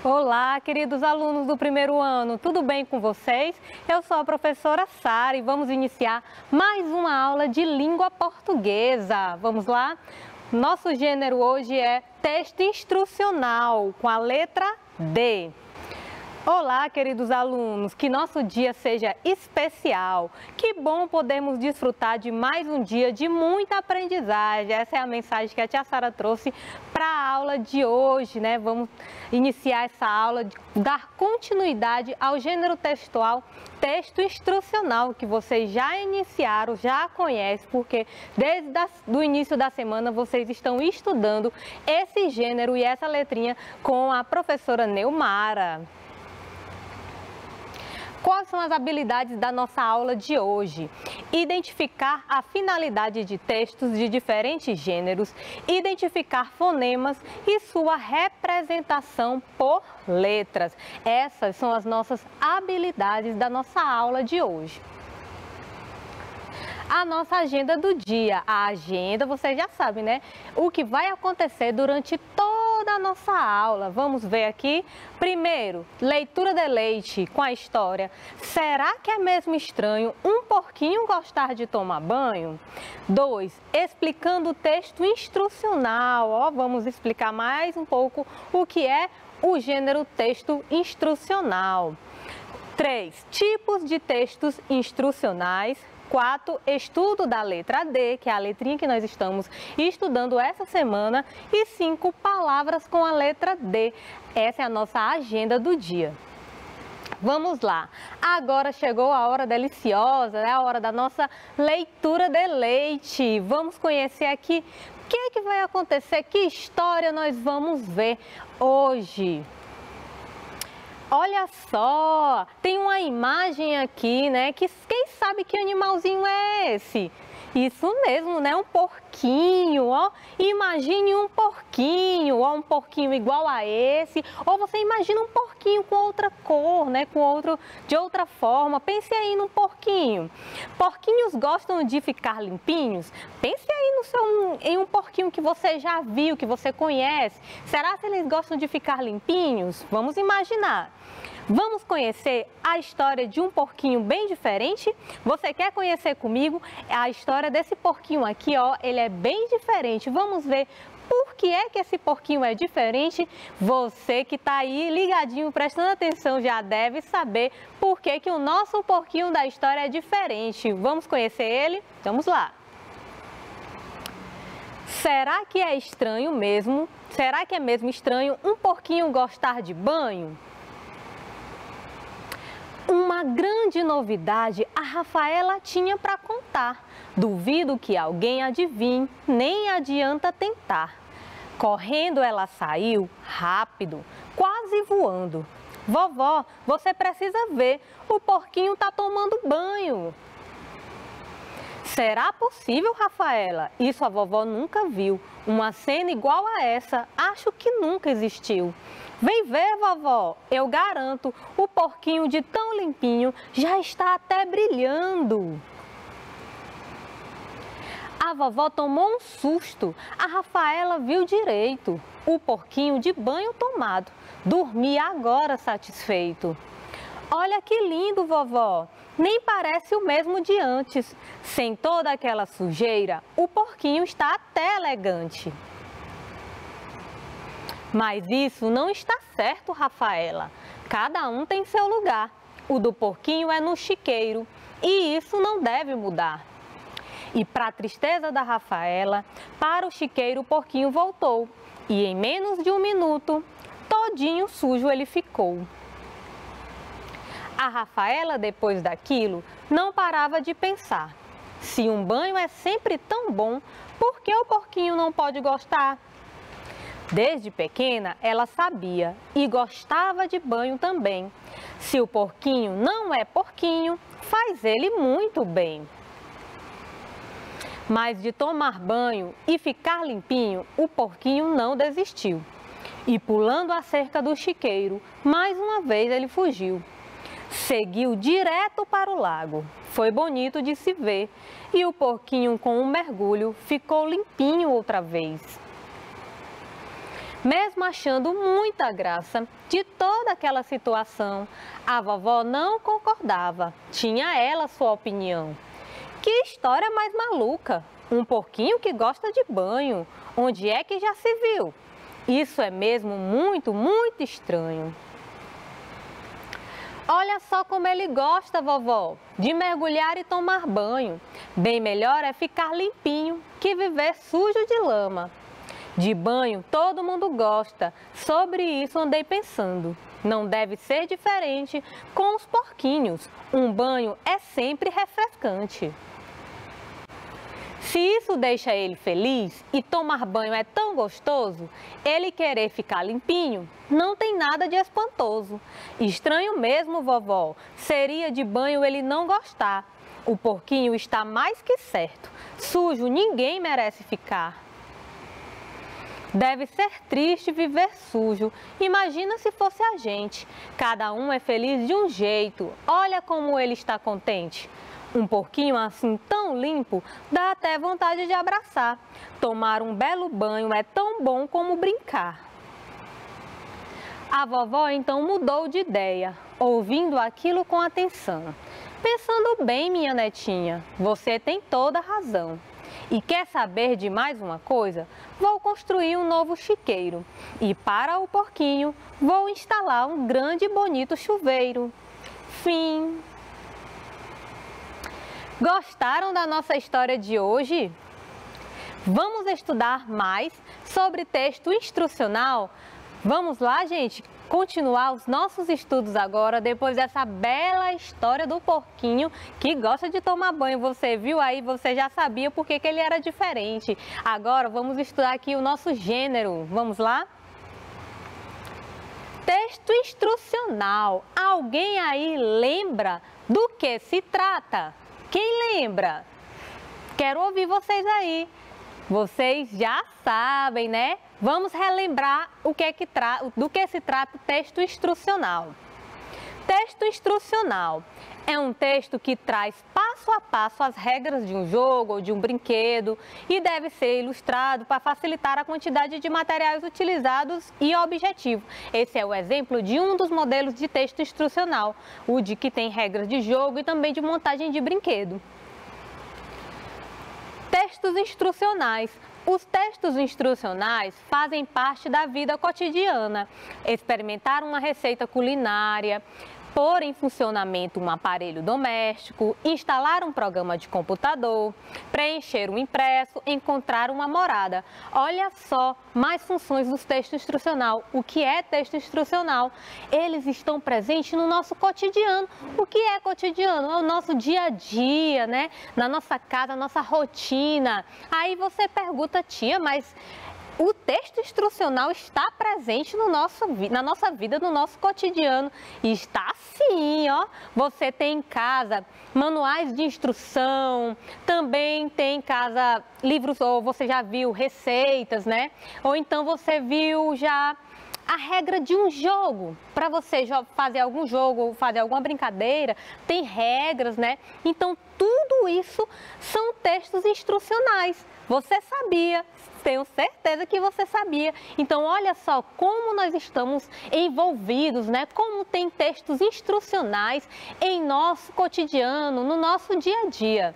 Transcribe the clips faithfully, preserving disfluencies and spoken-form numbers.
Olá, queridos alunos do primeiro ano, tudo bem com vocês? Eu sou a professora Sara e vamos iniciar mais uma aula de língua portuguesa. Vamos lá? Nosso gênero hoje é texto instrucional, com a letra D. Olá, queridos alunos, que nosso dia seja especial. Que bom podermos desfrutar de mais um dia de muita aprendizagem. Essa é a mensagem que a tia Sara trouxe para a aula de hoje, né? Vamos iniciar essa aula, de dar continuidade ao gênero textual texto instrucional, que vocês já iniciaram, já conhecem, porque desde o início da semana vocês estão estudando esse gênero e essa letrinha com a professora Neumara. Quais são as habilidades da nossa aula de hoje? Identificar a finalidade de textos de diferentes gêneros, identificar fonemas e sua representação por letras. Essas são as nossas habilidades da nossa aula de hoje. A nossa agenda do dia. A agenda, vocês já sabem, né? O que vai acontecer durante toda a nossa aula. Vamos ver aqui. Primeiro, leitura de leite com a história. Será que é mesmo estranho um porquinho gostar de tomar banho? Dois, explicando o texto instrucional. Ó, vamos explicar mais um pouco o que é o gênero texto instrucional. Três, tipos de textos instrucionais. Quatro, estudo da letra D, que é a letrinha que nós estamos estudando essa semana. E cinco, palavras com a letra D. Essa é a nossa agenda do dia. Vamos lá. Agora chegou a hora deliciosa, né? A hora da nossa leitura de leite. Vamos conhecer aqui o que é que vai acontecer, que história nós vamos ver hoje. Olha só, tem uma imagem aqui, né? Que quem sabe que animalzinho é esse? Isso mesmo, né? Um porquinho, ó. Imagine um porquinho, ó, um porquinho igual a esse. Ou você imagina um porquinho com outra cor, né? Com outro, de outra forma. Pense aí num porquinho. Porquinhos gostam de ficar limpinhos? Pense aí no seu, em um porquinho que você já viu, que você conhece. Será que eles gostam de ficar limpinhos? Vamos imaginar. Vamos conhecer a história de um porquinho bem diferente? Você quer conhecer comigo? A história desse porquinho aqui, ó, ele é bem diferente. Vamos ver por que é que esse porquinho é diferente? Você que está aí ligadinho, prestando atenção, já deve saber por que que o nosso porquinho da história é diferente. Vamos conhecer ele? Vamos lá! Será que é estranho mesmo? Será que é mesmo estranho um porquinho gostar de banho? Uma grande novidade a Rafaela tinha para contar. Duvido que alguém adivinhe, nem adianta tentar. Correndo ela saiu, rápido, quase voando. Vovó, você precisa ver, o porquinho está tomando banho. Será possível, Rafaela? Isso a vovó nunca viu. Uma cena igual a essa, acho que nunca existiu. Vem ver, vovó, eu garanto, o porquinho de tão limpinho já está até brilhando. A vovó tomou um susto, a Rafaela viu direito. O porquinho de banho tomado, dormia agora satisfeito. Olha que lindo, vovó, nem parece o mesmo de antes. Sem toda aquela sujeira, o porquinho está até elegante. Mas isso não está certo, Rafaela. Cada um tem seu lugar. O do porquinho é no chiqueiro e isso não deve mudar. E para a tristeza da Rafaela, para o chiqueiro o porquinho voltou. E em menos de um minuto, todinho sujo ele ficou. A Rafaela, depois daquilo, não parava de pensar. Se um banho é sempre tão bom, por que o porquinho não pode gostar? Desde pequena, ela sabia e gostava de banho também. Se o porquinho não é porquinho, faz ele muito bem. Mas de tomar banho e ficar limpinho, o porquinho não desistiu. E pulando a cerca do chiqueiro, mais uma vez ele fugiu. Seguiu direto para o lago. Foi bonito de se ver. E o porquinho, com um mergulho, ficou limpinho outra vez. Mesmo achando muita graça de toda aquela situação, a vovó não concordava, tinha ela sua opinião. Que história mais maluca! Um porquinho que gosta de banho, onde é que já se viu? Isso é mesmo muito, muito estranho. Olha só como ele gosta, vovó, de mergulhar e tomar banho. Bem melhor é ficar limpinho que viver sujo de lama. De banho todo mundo gosta, sobre isso andei pensando. Não deve ser diferente com os porquinhos, um banho é sempre refrescante. Se isso deixa ele feliz e tomar banho é tão gostoso, ele querer ficar limpinho não tem nada de espantoso. Estranho mesmo, vovó, seria de banho ele não gostar. O porquinho está mais que certo, sujo ninguém merece ficar. Deve ser triste viver sujo, imagina se fosse a gente. Cada um é feliz de um jeito, olha como ele está contente. Um porquinho assim tão limpo, dá até vontade de abraçar. Tomar um belo banho é tão bom como brincar. A vovó então mudou de ideia, ouvindo aquilo com atenção. Pensando bem, minha netinha, você tem toda a razão. E quer saber de mais uma coisa? Vou construir um novo chiqueiro. E para o porquinho, vou instalar um grande e bonito chuveiro. Fim. Gostaram da nossa história de hoje? Vamos estudar mais sobre texto instrucional? Vamos lá, gente, continuar os nossos estudos agora, depois dessa bela história do porquinho que gosta de tomar banho. Você viu aí, você já sabia por que que ele era diferente. Agora vamos estudar aqui o nosso gênero. Vamos lá? Texto instrucional. Alguém aí lembra do que se trata? Quem lembra? Quero ouvir vocês aí. Vocês já sabem, né? Vamos relembrar o que é que tra... do que se trata o texto instrucional. Texto instrucional é um texto que traz passo a passo as regras de um jogo ou de um brinquedo e deve ser ilustrado para facilitar a quantidade de materiais utilizados e objetivo. Esse é o exemplo de um dos modelos de texto instrucional, o de que tem regras de jogo e também de montagem de brinquedo. Textos instrucionais. Os textos instrucionais fazem parte da vida cotidiana. Experimentar uma receita culinária, pôr em funcionamento um aparelho doméstico, instalar um programa de computador, preencher um impresso, encontrar uma morada. Olha só, mais funções do texto instrucional. O que é texto instrucional? Eles estão presentes no nosso cotidiano. O que é cotidiano? É o nosso dia a dia, né? Na nossa casa, na nossa rotina. Aí você pergunta, tia, mas o texto instrucional está presente no nosso, na nossa vida, no nosso cotidiano. E está sim, ó. Você tem em casa manuais de instrução, também tem em casa livros, ou você já viu receitas, né? Ou então você viu já a regra de um jogo. Para você fazer algum jogo, fazer alguma brincadeira, tem regras, né? Então, tudo isso são textos instrucionais. Você sabia, tenho certeza que você sabia. Então, olha só como nós estamos envolvidos, né? Como tem textos instrucionais em nosso cotidiano, no nosso dia a dia.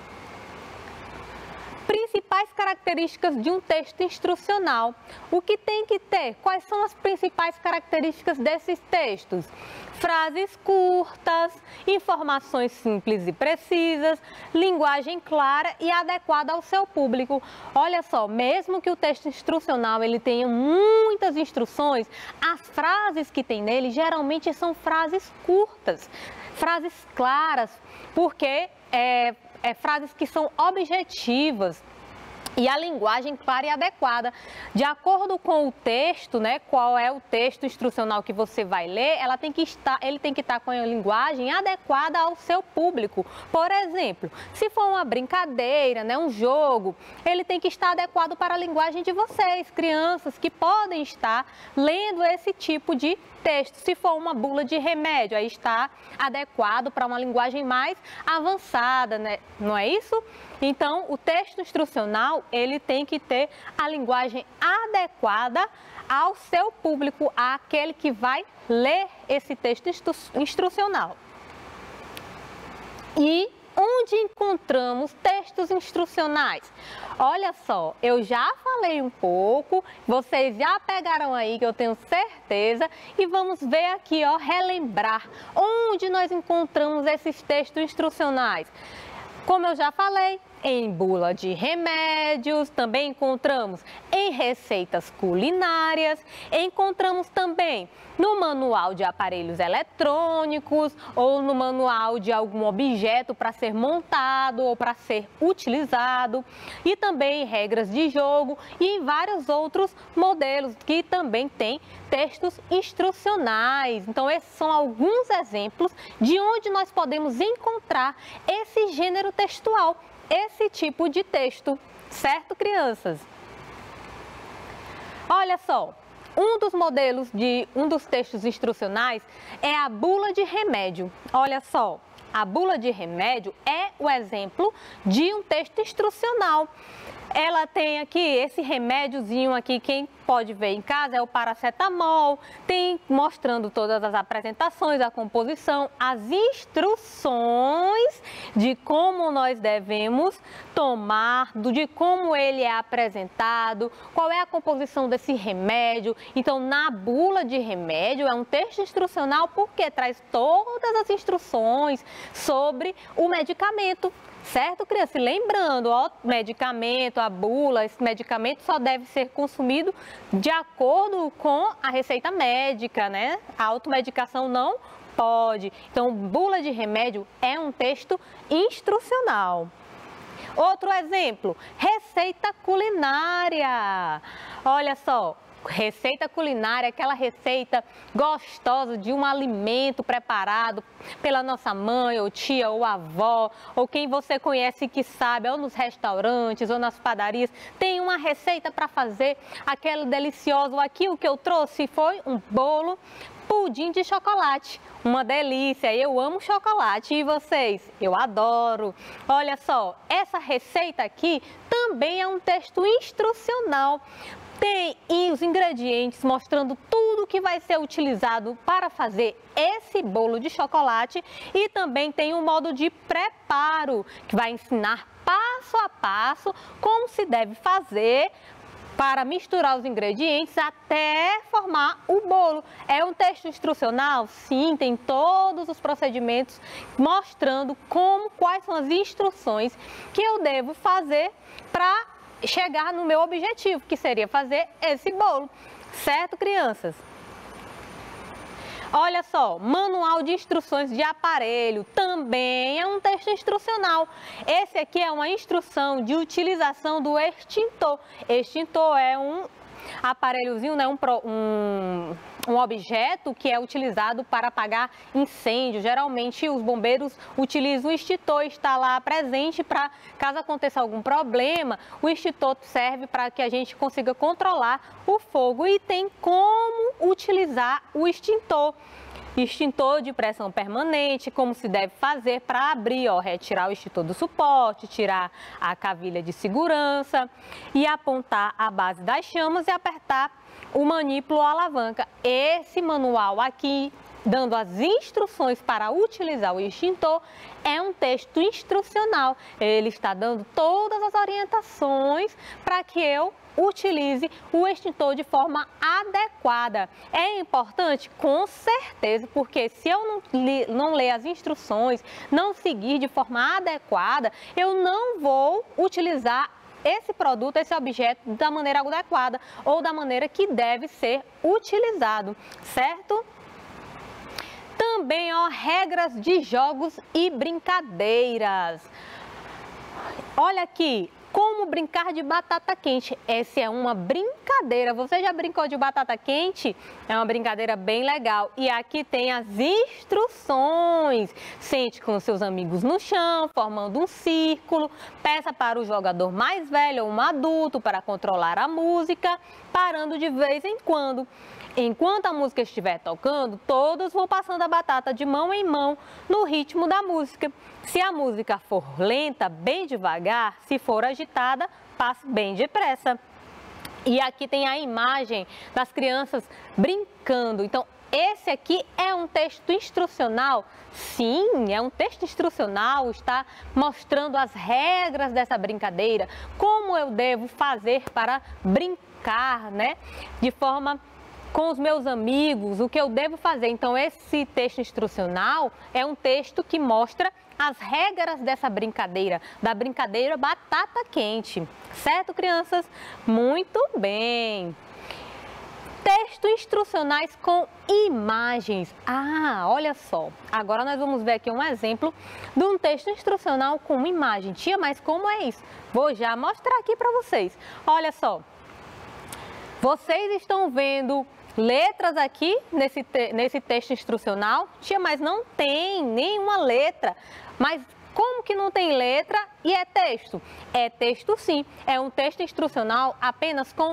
Principais características de um texto instrucional. O que tem que ter? Quais são as principais características desses textos? Frases curtas, informações simples e precisas, linguagem clara e adequada ao seu público. Olha só, mesmo que o texto instrucional ele tenha muitas instruções, as frases que tem nele geralmente são frases curtas, frases claras, porque é, é frases que são objetivas. E a linguagem clara e adequada. De acordo com o texto, né, qual é o texto instrucional que você vai ler, ela tem que estar, ele tem que estar com a linguagem adequada ao seu público. Por exemplo, se for uma brincadeira, né, um jogo, ele tem que estar adequado para a linguagem de vocês, crianças que podem estar lendo esse tipo de texto. Se for uma bula de remédio, aí está adequado para uma linguagem mais avançada, né? Não é isso? Então, o texto instrucional, ele tem que ter a linguagem adequada ao seu público, àquele que vai ler esse texto instru instrucional. E onde encontramos textos instrucionais? Olha só, eu já falei um pouco, vocês já pegaram aí, que eu tenho certeza, e vamos ver aqui, ó, relembrar onde nós encontramos esses textos instrucionais. Como eu já falei, em bula de remédios, também encontramos em receitas culinárias, encontramos também no manual de aparelhos eletrônicos ou no manual de algum objeto para ser montado ou para ser utilizado, e também em regras de jogo e em vários outros modelos que também tem textos instrucionais. Então, esses são alguns exemplos de onde nós podemos encontrar esse gênero textual, esse tipo de texto, certo, crianças? Olha só, um dos modelos de um dos textos instrucionais é a bula de remédio. Olha só, a bula de remédio é o exemplo de um texto instrucional. Ela tem aqui esse remédiozinho aqui, quem pode ver em casa é o paracetamol, tem mostrando todas as apresentações, a composição, as instruções de como nós devemos tomar, de como ele é apresentado, qual é a composição desse remédio. Então, na bula de remédio é um texto instrucional porque traz todas as instruções sobre o medicamento. Certo, criança? E lembrando, ó, medicamento, a bula, esse medicamento só deve ser consumido de acordo com a receita médica, né? A automedicação não pode. Então, bula de remédio é um texto instrucional. Outro exemplo, receita culinária. Olha só. Receita culinária, aquela receita gostosa de um alimento preparado pela nossa mãe, ou tia, ou avó, ou quem você conhece que sabe, ou nos restaurantes, ou nas padarias, tem uma receita para fazer aquele delicioso. Aqui o que eu trouxe foi um bolo pudim de chocolate, uma delícia, eu amo chocolate, e vocês? Eu adoro. Olha só, essa receita aqui também é um texto instrucional. Tem os ingredientes mostrando tudo que vai ser utilizado para fazer esse bolo de chocolate, e também tem um modo de preparo que vai ensinar passo a passo como se deve fazer para misturar os ingredientes até formar o bolo. É um texto instrucional? Sim, tem todos os procedimentos mostrando como, quais são as instruções que eu devo fazer para chegar no meu objetivo, que seria fazer esse bolo. Certo, crianças? Olha só, manual de instruções de aparelho também é um texto instrucional. Esse aqui é uma instrução de utilização do extintor. Extintor é um aparelhozinho, né, um, um, um objeto que é utilizado para apagar incêndio. Geralmente os bombeiros utilizam o extintor, está lá presente para, caso aconteça algum problema, o extintor serve para que a gente consiga controlar o fogo, e tem como utilizar o extintor. Extintor de pressão permanente, como se deve fazer para abrir, ó, retirar o extintor do suporte, tirar a cavilha de segurança e apontar a base das chamas e apertar o manípulo ou alavanca. Esse manual aqui, dando as instruções para utilizar o extintor, é um texto instrucional. Ele está dando todas as orientações para que eu utilize o extintor de forma adequada. É importante? Com certeza, porque se eu não, li, não ler as instruções, não seguir de forma adequada, eu não vou utilizar esse produto, esse objeto da maneira adequada ou da maneira que deve ser utilizado, certo? Também, ó, regras de jogos e brincadeiras. Olha aqui, como brincar de batata quente. Essa é uma brincadeira. Você já brincou de batata quente? É uma brincadeira bem legal. E aqui tem as instruções. Sente com seus amigos no chão, formando um círculo. Peça para o jogador mais velho ou um adulto para controlar a música, parando de vez em quando. Enquanto a música estiver tocando, todos vão passando a batata de mão em mão no ritmo da música. Se a música for lenta, bem devagar, se for agitada, passe bem depressa. E aqui tem a imagem das crianças brincando. Então, esse aqui é um texto instrucional? Sim, é um texto instrucional, está mostrando as regras dessa brincadeira, como eu devo fazer para brincar, né? De forma com os meus amigos, o que eu devo fazer. Então, esse texto instrucional é um texto que mostra as regras dessa brincadeira, da brincadeira batata quente. Certo, crianças? Muito bem! Textos instrucionais com imagens. Ah, olha só. Agora nós vamos ver aqui um exemplo de um texto instrucional com imagem. Tia, mas como é isso? Vou já mostrar aqui para vocês. Olha só. Vocês estão vendo letras aqui nesse, te nesse texto instrucional? Tia, mas não tem nenhuma letra. Mas como que não tem letra e é texto? É texto sim, é um texto instrucional apenas com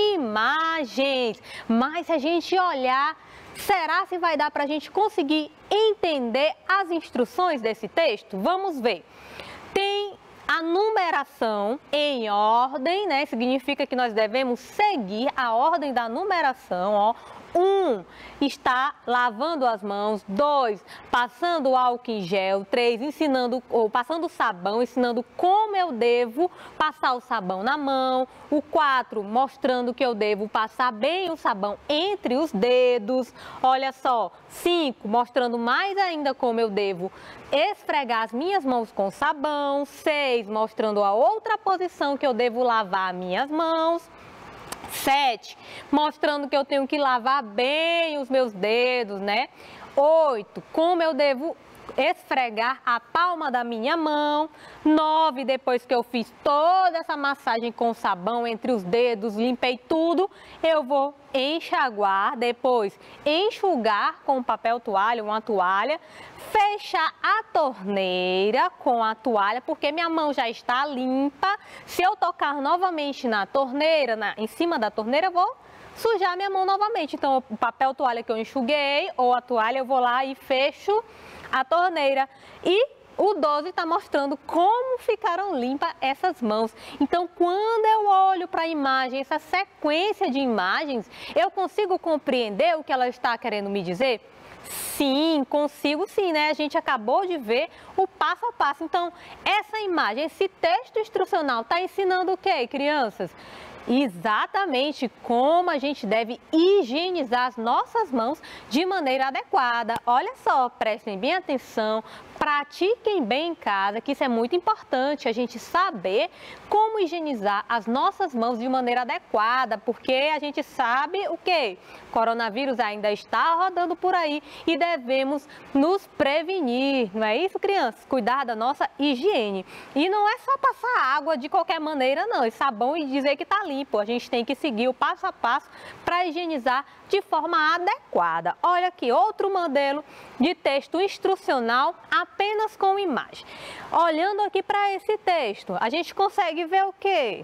imagens. Mas se a gente olhar, será se vai dar para a gente conseguir entender as instruções desse texto? Vamos ver. Tem a numeração em ordem, né? Significa que nós devemos seguir a ordem da numeração, ó. Um, está lavando as mãos. Dois, passando álcool em gel. Três, ensinando ou passando sabão, ensinando como eu devo passar o sabão na mão. O quatro, mostrando que eu devo passar bem o sabão entre os dedos. Olha só. Cinco, mostrando mais ainda como eu devo esfregar as minhas mãos com sabão. Seis, mostrando a outra posição que eu devo lavar minhas mãos. Sete, mostrando que eu tenho que lavar bem os meus dedos, né? Oito, como eu devo esfregar a palma da minha mão. Nove, depois que eu fiz toda essa massagem com sabão entre os dedos, limpei tudo, eu vou enxaguar, depois enxugar com papel toalha, uma toalha, fechar a torneira com a toalha, porque minha mão já está limpa. Se eu tocar novamente na torneira, na, em cima da torneira, eu vou sujar minha mão novamente. Então, o papel toalha que eu enxuguei ou a toalha, eu vou lá e fecho a torneira. E o doze está mostrando como ficaram limpas essas mãos. Então, quando eu olho para a imagem, essa sequência de imagens, eu consigo compreender o que ela está querendo me dizer? Sim, consigo sim, né? A gente acabou de ver o passo a passo. Então, essa imagem, esse texto instrucional está ensinando o quê, crianças? Exatamente como a gente deve higienizar as nossas mãos de maneira adequada. Olha só, prestem bem atenção, pratiquem bem em casa, que isso é muito importante, a gente saber como higienizar as nossas mãos de maneira adequada, porque a gente sabe o quê? O coronavírus ainda está rodando por aí e devemos nos prevenir, não é isso, crianças? Cuidar da nossa higiene. E não é só passar água de qualquer maneira, não, e sabão e dizer que está limpo. A gente tem que seguir o passo a passo para higienizar de forma adequada. Olha aqui, outro modelo de texto instrucional apenas com imagem. Olhando aqui para esse texto, a gente consegue ver o quê?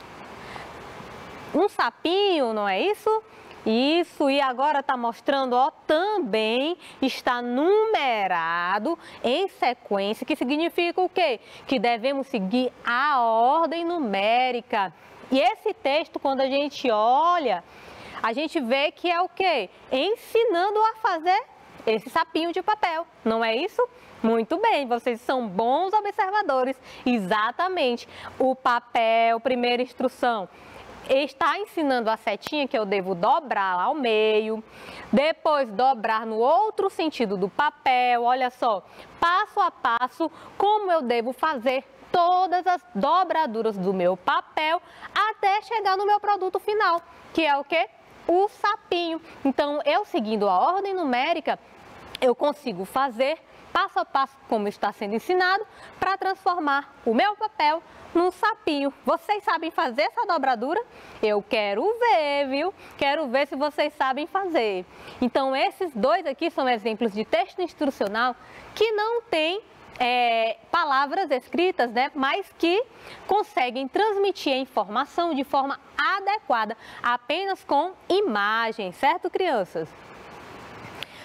Um sapinho, não é isso? Isso, e agora está mostrando, ó, também está numerado em sequência, que significa o quê? Que devemos seguir a ordem numérica. E esse texto, quando a gente olha, a gente vê que é o quê? Ensinando a fazer esse sapinho de papel, não é isso? Muito bem, vocês são bons observadores. Exatamente, o papel, primeira instrução, está ensinando a setinha que eu devo dobrar lá ao meio, depois dobrar no outro sentido do papel, olha só, passo a passo, como eu devo fazer todas as dobraduras do meu papel até chegar no meu produto final, que é o quê? O sapinho. Então, eu seguindo a ordem numérica, eu consigo fazer passo a passo como está sendo ensinado para transformar o meu papel num sapinho. Vocês sabem fazer essa dobradura? Eu quero ver, viu? Quero ver se vocês sabem fazer. Então, esses dois aqui são exemplos de texto instrucional que não tem É, palavras escritas, né, mas que conseguem transmitir a informação de forma adequada, apenas com imagens, certo, crianças? Texto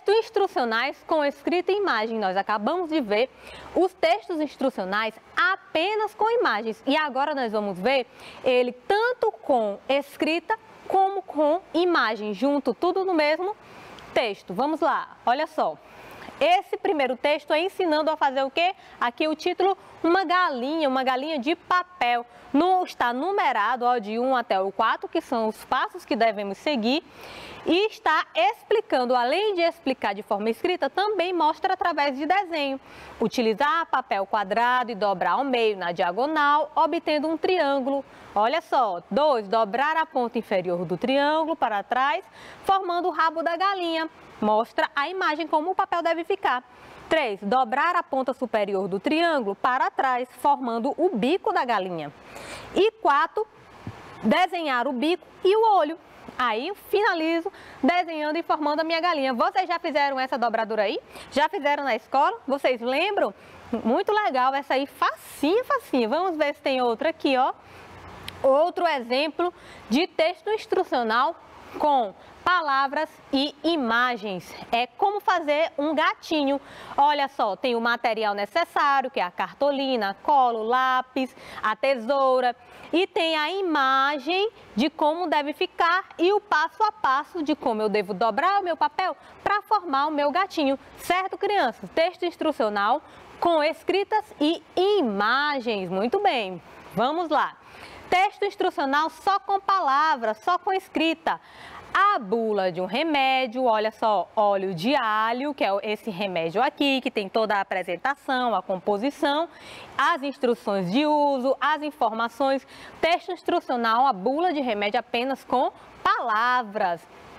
Textos instrucionais com escrita e imagem. Nós acabamos de ver os textos instrucionais apenas com imagens. E agora nós vamos ver ele tanto com escrita como com imagem, junto tudo no mesmo texto. Vamos lá, olha só. Esse primeiro texto é ensinando a fazer o quê? Aqui o título, uma galinha, uma galinha de papel. No, está numerado, ó, de um até o quatro, que são os passos que devemos seguir. E está explicando, além de explicar de forma escrita, também mostra através de desenho. Utilizar papel quadrado e dobrar ao meio na diagonal, obtendo um triângulo. Olha só, dois, dobrar a ponta inferior do triângulo para trás, formando o rabo da galinha. Mostra a imagem como o papel deve ficar. três. Dobrar a ponta superior do triângulo para trás, formando o bico da galinha. E quatro. Desenhar o bico e o olho. Aí eu finalizo desenhando e formando a minha galinha. Vocês já fizeram essa dobradura aí? Já fizeram na escola? Vocês lembram? Muito legal essa aí, facinho, facinho. Vamos ver se tem outra aqui, ó. Outro exemplo de texto instrucional com palavras e imagens. É como fazer um gatinho. Olha só, tem o material necessário, que é a cartolina, colo, lápis, a tesoura. E tem a imagem de como deve ficar e o passo a passo de como eu devo dobrar o meu papel para formar o meu gatinho. Certo, crianças? Texto instrucional com escritas e imagens. Muito bem, vamos lá. Texto instrucional só com palavras, só com escrita. A bula de um remédio, olha só, óleo de alho, que é esse remédio aqui, que tem toda a apresentação, a composição, as instruções de uso, as informações. Texto instrucional, a bula de remédio apenas com palavras.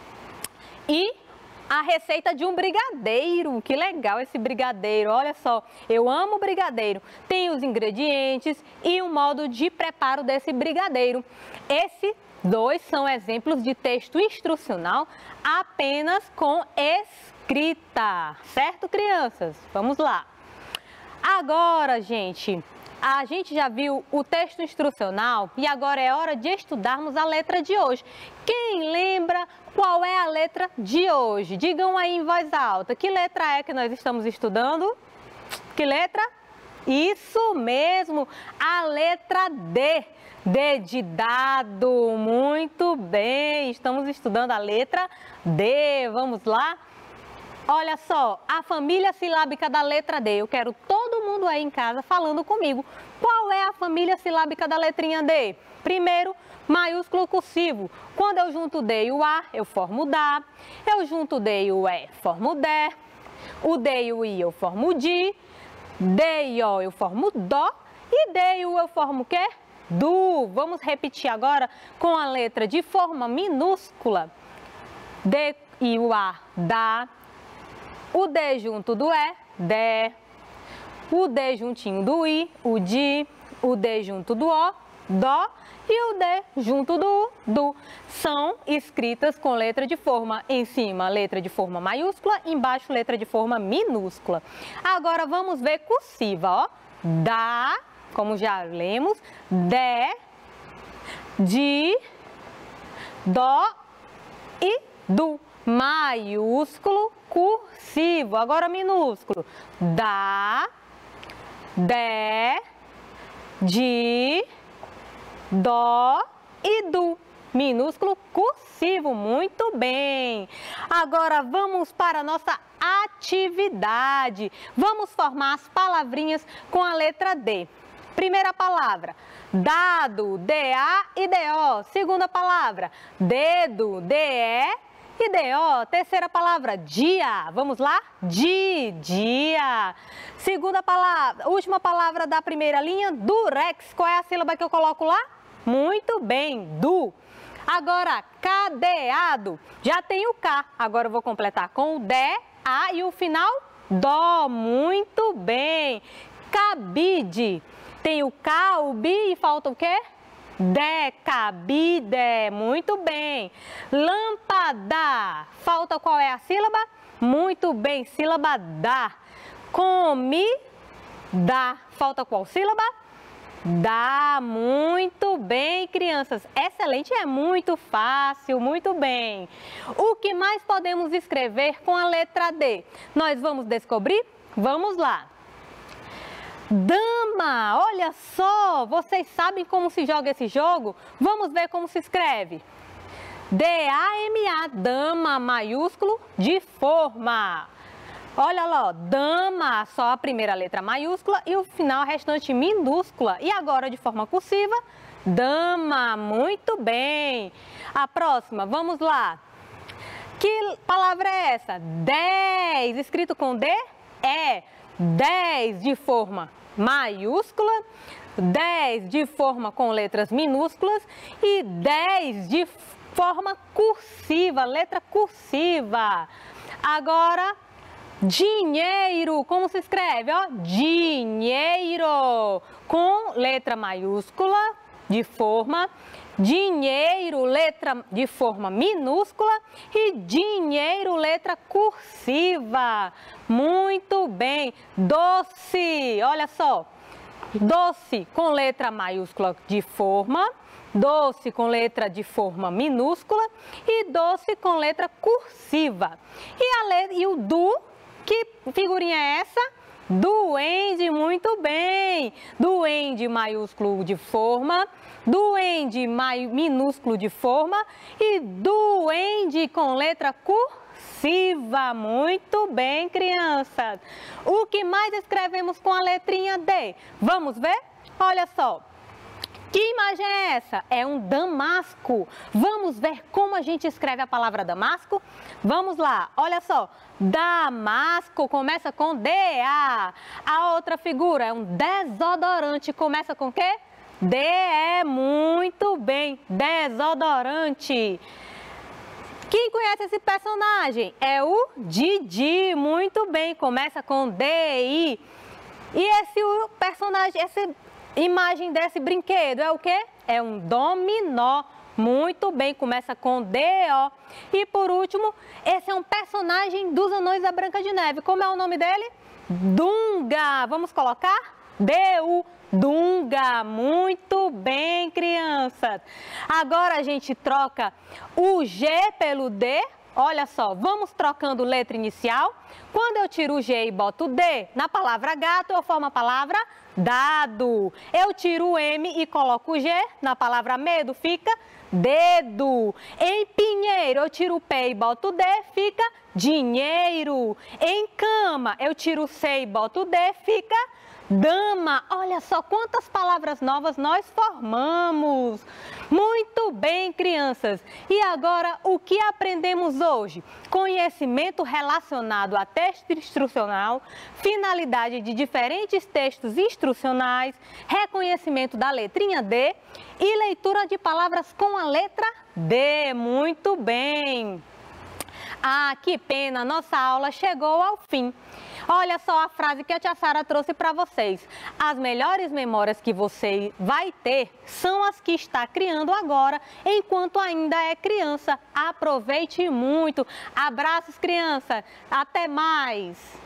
E a receita de um brigadeiro, que legal esse brigadeiro, olha só, eu amo brigadeiro. Tem os ingredientes e o modo de preparo desse brigadeiro. Esse Dois são exemplos de texto instrucional apenas com escrita, certo, crianças? Vamos lá. Agora, gente, a gente já viu o texto instrucional e agora é hora de estudarmos a letra de hoje. Quem lembra qual é a letra de hoje? Digam aí em voz alta, que letra é que nós estamos estudando? Que letra? Isso mesmo, a letra D. D de dado, muito bem, estamos estudando a letra D, vamos lá? Olha só, a família silábica da letra D, eu quero todo mundo aí em casa falando comigo. Qual é a família silábica da letrinha D? Primeiro, maiúsculo cursivo. Quando eu junto o D e o A, eu formo o DA. Eu junto o D e o E, formo o DÉ. O D e o I, eu formo o DI. D e O, eu formo o DÓ. E D e U, eu formo o quê? Du. Vamos repetir agora com a letra de forma minúscula. D e o A, dá. O D junto do E, dé. O D juntinho do I, o di. O D junto do O, dó. E o D junto do U, du. São escritas com letra de forma em cima, letra de forma maiúscula, embaixo letra de forma minúscula. Agora vamos ver cursiva, ó. Dá. Como já lemos, Dé, Di, Dó e Du. Maiúsculo, cursivo. Agora minúsculo. Dá, Dé, Di, Dó e Du. Minúsculo, cursivo. Muito bem. Agora vamos para a nossa atividade. Vamos formar as palavrinhas com a letra D. Primeira palavra, dado, D A e D O. Segunda palavra, dedo, D E e D O. Terceira palavra, dia. Vamos lá? Di, dia. Segunda palavra, última palavra da primeira linha, durex. Qual é a sílaba que eu coloco lá? Muito bem, du. Agora, cadeado. Já tem o K. Agora eu vou completar com o D, A e o final, dó. Muito bem. Cabide. Tem o K, o B e falta o quê? Dé, cabide. Muito bem. Lâmpada. Falta qual é a sílaba? Muito bem, sílaba da. Comida. Falta qual sílaba? Dá. Muito bem, crianças. Excelente, é muito fácil, muito bem. O que mais podemos escrever com a letra D? Nós vamos descobrir? Vamos lá. Dama, olha só, vocês sabem como se joga esse jogo? Vamos ver como se escreve. D A M A, dama, maiúsculo, de forma. Olha lá, ó, dama, só a primeira letra maiúscula e o final restante minúscula. E agora de forma cursiva, dama, muito bem. A próxima, vamos lá. Que palavra é essa? dez, escrito com D? É dez de forma maiúscula, dez de forma com letras minúsculas e dez de forma cursiva, letra cursiva. Agora, dinheiro, como se escreve? Ó, dinheiro, com letra maiúscula de forma, dinheiro, letra de forma minúscula e dinheiro, letra cursiva. Muito bem. Doce, olha só, doce com letra maiúscula de forma, doce com letra de forma minúscula e doce com letra cursiva. E, a letra, e o do, que figurinha é essa? Duende, muito bem. Duende maiúsculo de forma, duende minúsculo de forma e duende com letra cursiva. Muito bem, crianças. O que mais escrevemos com a letrinha D? Vamos ver? Olha só. Que imagem é essa? É um damasco. Vamos ver como a gente escreve a palavra damasco? Vamos lá, olha só. Damasco começa com D A. A outra figura é um desodorante. Começa com quê? D E. Muito bem, desodorante. Quem conhece esse personagem? É o Didi. Muito bem, começa com D I. E esse o personagem, esse imagem desse brinquedo é o quê? É um dominó. Muito bem, começa com D O. E por último, esse é um personagem dos Anões da Branca de Neve. Como é o nome dele? Dunga. Vamos colocar? D U. Dunga. Muito bem, crianças. Agora a gente troca o G pelo D. Olha só, vamos trocando letra inicial. Quando eu tiro o G e boto o D na palavra gato, eu formo a palavra dado. Eu tiro o M e coloco o G na palavra medo, fica dedo. Em pinheiro, eu tiro o P e boto o D, fica dinheiro. Em cama, eu tiro o C e boto o D, fica dama. Olha só quantas palavras novas nós formamos. Muito bem, crianças. E agora, o que aprendemos hoje? Conhecimento relacionado a texto instrucional, finalidade de diferentes textos instrucionais, reconhecimento da letrinha D e leitura de palavras com a letra D. Muito bem. Ah, que pena, nossa aula chegou ao fim. Olha só a frase que a tia Sara trouxe para vocês. As melhores memórias que você vai ter são as que está criando agora, enquanto ainda é criança. Aproveite muito. Abraços, criança. Até mais.